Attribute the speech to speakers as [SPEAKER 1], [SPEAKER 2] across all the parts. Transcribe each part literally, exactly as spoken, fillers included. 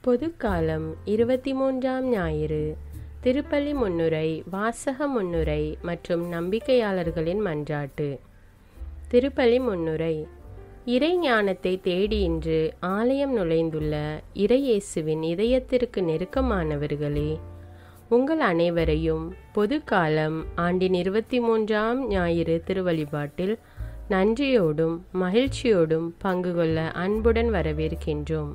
[SPEAKER 1] பொதுக்காலம் இருபத்தி மூன்றாம் ஞாயிறு. திருப்பலி முன்னுரை, வாசக முன்னுரை மற்றும் நம்பிக்கையாளர்களின் மன்றாட்டு. திருப்பலி முன்னுரை. இறை ஞானத்தை தேடி இன்று ஆலயம் நுழைந்துள்ள இறையேசுவின் இதயத்திற்கு நெருக்கமானவர்களே, உங்கள் அனைவரையும் பொதுக்காலம் ஆண்டின் இருபத்தி மூன்றாம் ஞாயிறு திருவழிபாட்டில் நன்றியோடும் மகிழ்ச்சியோடும் பங்கு கொள்ள அன்புடன் வரவேற்கின்றோம்.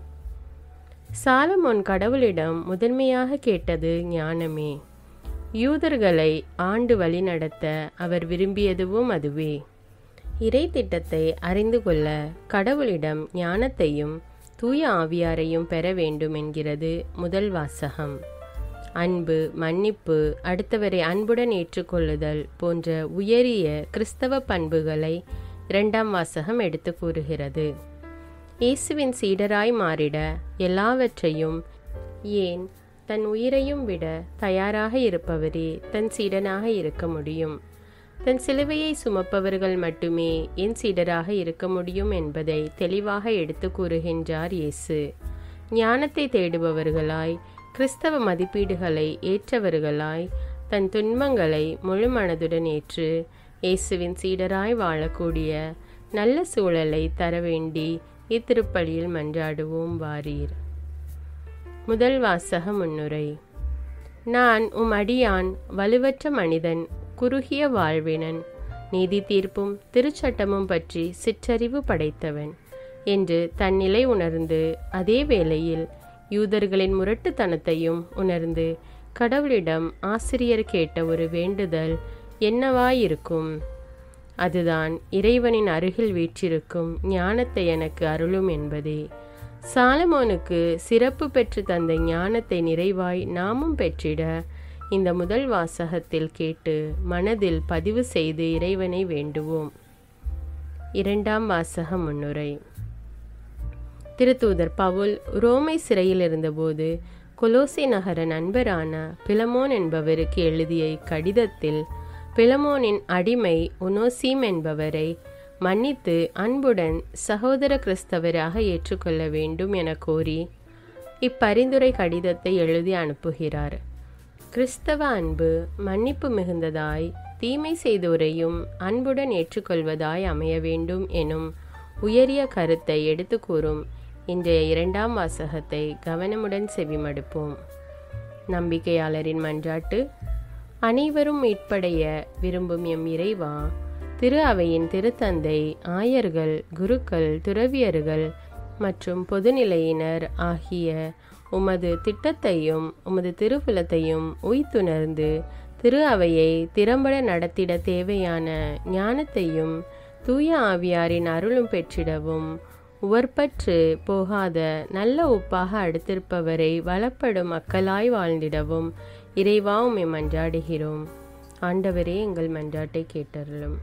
[SPEAKER 1] சாலமோன் கடவுளிடம் முதன்மையாக கேட்டது ஞானமே. யூதர்களை ஆண்டு வழி நடத்த அவர் விரும்பியதுவும் அதுவே. இறை திட்டத்தை அறிந்து கொள்ள கடவுளிடம் ஞானத்தையும் தூய ஆவியாரையும் பெற வேண்டும் என்கிறது முதல் வாசகம். அன்பு, மன்னிப்பு, அடுத்தவரை அன்புடன் ஏற்றுக்கொள்ளுதல் போன்ற உயரிய கிறிஸ்தவ பண்புகளை இரண்டாம் வாசகம் எடுத்து கூறுகிறது. இயேசுவின் சீடராய் மாறிட எல்லாவற்றையும், ஏன் தன் உயிரையும் விட தயாராக இருப்பவரே தன் சீடனாக இருக்க முடியும். தன் சிலுவையை சுமப்பவர்கள் மட்டுமே என் சீடராக இருக்க முடியும் என்பதை தெளிவாக எடுத்து கூறுகின்றார் இயேசு. ஞானத்தை தேடுபவர்களாய், கிறிஸ்தவ மதிப்பீடுகளை ஏற்றவர்களாய், தன் துன்பங்களை முழு மனதுடன் ஏற்று இயேசுவின் சீடராய் வாழக்கூடிய நல்ல சூழலை தர வேண்டி இத்திருப்பலியில் மன்றாடுவோம் வாரீர். முதல் வாசக முன்னுரை. நான் உம் அடியான், வலுவற்ற மனிதன், குறுகிய வாழ்வினன், நீதி தீர்ப்பும் திருச்சட்டமும் பற்றி சிற்றறிவு படைத்தவன் என்று தன்னிலை உணர்ந்து, அதே வேளையில் யூதர்களின் முரட்டுத்தனத்தையும் உணர்ந்து கடவுளிடம் ஆசிரியர் கேட்ட ஒரு வேண்டுதல் என்னவாயிருக்கும்? அதுதான் இறைவனின் அருகில் வீற்றிருக்கும் ஞானத்தை எனக்கு அருளும் என்பதே. சாலமோனுக்கு சிறப்பு பெற்று தந்த ஞானத்தை நிறைவாய் நாமும் பெற்றிட இந்த முதல் வாசகத்தில் கேட்டு மனதில் பதிவு செய்து இறைவனை வேண்டுவோம். இரண்டாம் வாசக முன்னுரை. திருத்தூதர் பவுல் ரோமை சிறையில் இருந்தபோது கொலோசை நகர நண்பரான பிலமோன் என்பவருக்கு எழுதிய இக்கடிதத்தில் பிலமோனின் அடிமை ஒனோசீம் என்பவரை மன்னித்து அன்புடன் சகோதர கிறிஸ்தவராக ஏற்றுக்கொள்ள வேண்டும் என கோரி இப்பரிந்துரை கடிதத்தை எழுதி அனுப்புகிறார். கிறிஸ்தவ அன்பு மன்னிப்பு மிகுந்ததாய், தீமை செய்தோரையும் அன்புடன் ஏற்றுக்கொள்வதாய் அமைய வேண்டும் எனும் உயரிய கருத்தை எடுத்து கூறும் இன்றைய இரண்டாம் வாசகத்தை கவனமுடன் செவிமடுப்போம். நம்பிக்கையாளரின் மன்றாட்டு. அனைவரும் மீட்படைய விரும்பும் எம் இறைவா, திரு அவையின் திருத்தந்தை, ஆயர்கள், குருக்கள், துறவியர்கள் மற்றும் பொதுநிலையினர் ஆகிய உமது திட்டத்தையும் உமது திருப்புலத்தையும் உய்த்துணர்ந்து திரு அவையை திறம்பட நடத்திட தேவையான ஞானத்தையும் தூய ஆவியாரின் அருளும் பெற்றிடவும், உவர்பற்று போகாத நல்ல உப்பாக அடுத்திருப்பவரை வளப்படும் மக்களாய் வாழ்ந்திடவும் இறைவா உம்மை மன்றாடுகிறோம். ஆண்டவரே, எங்கள் மன்றாட்டை கேட்டருளும்.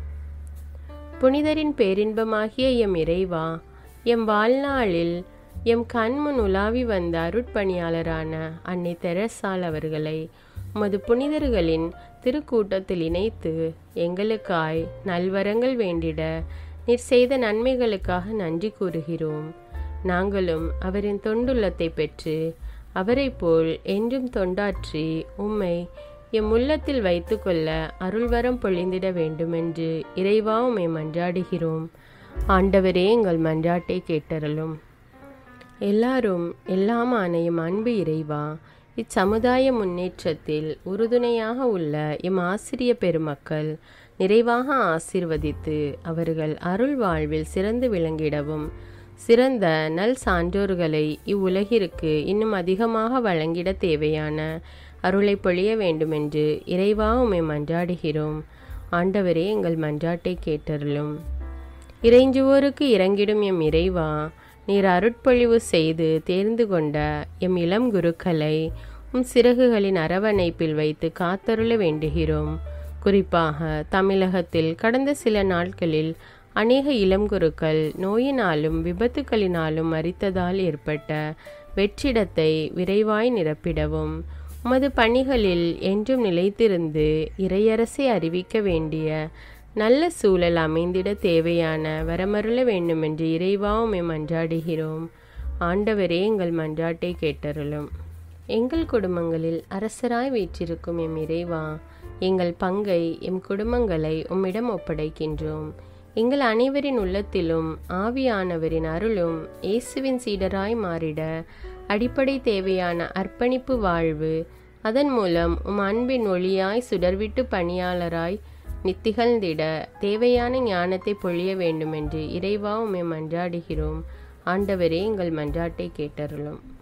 [SPEAKER 1] புனிதரின் பேரின்பமாகிய எம் இறைவா, எம் வாழ்நாளில் எம் கண்முன் உலாவி வந்த அருட்பணியாளரான அன்னை தெரசால் அவர்களை உமது புனிதர்களின் திருக்கூட்டத்தில் இணைத்து எங்களுக்காய் நல்வரங்கள் வேண்டிட நீர் செய்த நன்மைகளுக்காக நன்றி கூறுகிறோம். நாங்களும் அவரின் தொண்டுள்ளத்தை பெற்று அவரை போல் என்றும் தொண்டாற்றி உம்மை எம் உள்ளத்தில் வைத்து கொள்ள அருள்வரம் பொழிந்திட வேண்டுமென்று இறைவா உம்மை மன்றாடுகிறோம். ஆண்டவரே, எங்கள் மன்றாட்டை கேட்டருளும். எல்லாரும் எல்லாம் ஆணையும் அன்பு இறைவா, இச்சமுதாய முன்னேற்றத்தில் உறுதுணையாக உள்ள எம் ஆசிரிய பெருமக்கள் நிறைவாக ஆசீர்வதித்து அவர்கள் அருள் வாழ்வில் சிறந்து விளங்கிடவும், சிறந்த நல் சான்றோர்களை இவ்வுலகிற்கு இன்னும் அதிகமாக வழங்கிட தேவையான அருளை பொழிய வேண்டுமென்று இறைவா உம்மை மன்றாடுகிறோம். ஆண்டவரே, எங்கள் மன்றாட்டை கேட்டருளும். இறைஞ்சுவோருக்கு இறங்கிடும் எம் இறைவா, நீர் அருட்பொழிவு செய்து தேர்ந்து கொண்ட எம் இளம் குருக்களை உம் சிறகுகளின் அரவணைப்பில் வைத்து காத்தருள வேண்டுகிறோம். குறிப்பாக தமிழகத்தில் கடந்த சில நாட்களில் அநேக இளம் குருக்கள் நோயினாலும் விபத்துக்களினாலும் மரித்ததால் ஏற்பட்ட வெற்றிடத்தை விரைவாய் நிரப்பிடவும், உமது பணிகளில் என்றும் நிலைத்திருந்து இறையரசை அறிவிக்க வேண்டிய நல்ல சூழல் அமைந்திட தேவையான வரமருள வேண்டுமென்று இறைவா உம்மை மன்றாடுகிறோம். ஆண்டவரே எங்கள் மன்றாட்டை கேட்டருளும். எங்கள் குடும்பங்களில் அரசராய் வீற்றிருக்கும் எம் இறைவா, எங்கள் பங்கை எம் குடும்பங்களை உம்மிடம் ஒப்படைக்கின்றோம். எங்கள் அனைவரின் உள்ளத்திலும் ஆவியானவரின் அருளும் இயேசுவின் சீடராய் மாறிட அடிப்படை தேவையான அர்ப்பணிப்பு வாழ்வு, அதன் மூலம் உம் அன்பின் ஒளியாய் சுடர்விட்டு பணியாளராய் நித்திகழ்ந்திட தேவையான ஞானத்தை பொழிய வேண்டுமென்று இறைவா உம்மை மன்றாடுகிறோம். ஆண்டவரே எங்கள் மன்றாட்டை கேட்டருளும்.